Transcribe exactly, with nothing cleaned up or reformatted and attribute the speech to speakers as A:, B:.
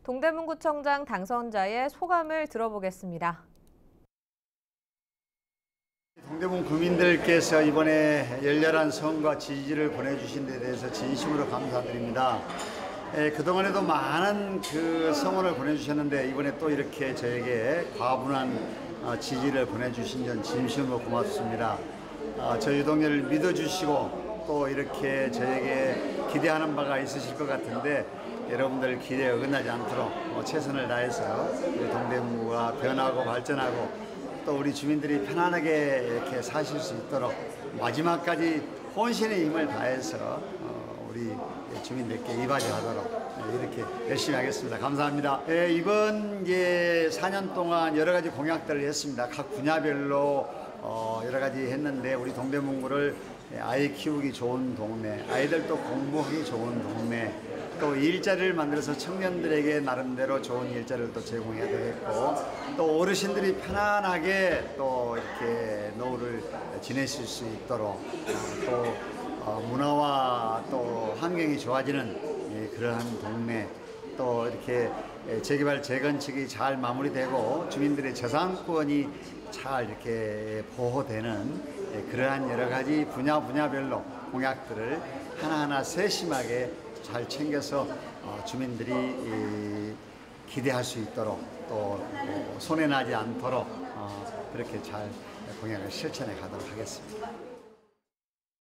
A: 동대문구청장 당선자의 소감을 들어보겠습니다.
B: 동대문 구민들께서 이번에 열렬한 성과 지지를 보내주신 데 대해서 진심으로 감사드립니다. 에, 그동안에도 많은 그 성원을 보내주셨는데 이번에 또 이렇게 저에게 과분한 어, 지지를 보내주신 점 진심으로 고맙습니다. 어, 저희 유동열을 믿어주시고 또 이렇게 저에게 기대하는 바가 있으실 것 같은데 여러분들 기대에 어긋나지 않도록 어, 최선을 다해서 우리 동대문구가 변하고 발전하고 또 우리 주민들이 편안하게 이렇게 사실 수 있도록 마지막까지 혼신의 힘을 다해서 우리 주민들께 이바지하도록 이렇게 열심히 하겠습니다. 감사합니다. 예, 이번 이제 사 년 동안 여러 가지 공약들을 했습니다. 각 분야별로 어 여러 가지 했는데 우리 동대문구를 아이 키우기 좋은 동네, 아이들도 공부하기 좋은 동네, 또 일자리를 만들어서 청년들에게 나름대로 좋은 일자리를 또 제공해야 되겠고 또 어르신들이 편안하게 또 이렇게 노후를 지내실 수 있도록 또 문화와 또 환경이 좋아지는 그러한 동네, 또 이렇게 재개발 재건축이 잘 마무리되고 주민들의 저상권이 잘 이렇게 보호되는 그러한 여러 가지 분야 분야별로 공약들을 하나하나 세심하게 잘 챙겨서 주민들이 기대할 수 있도록 또 손해나지 않도록 그렇게 잘 공약을 실천해 가도록 하겠습니다.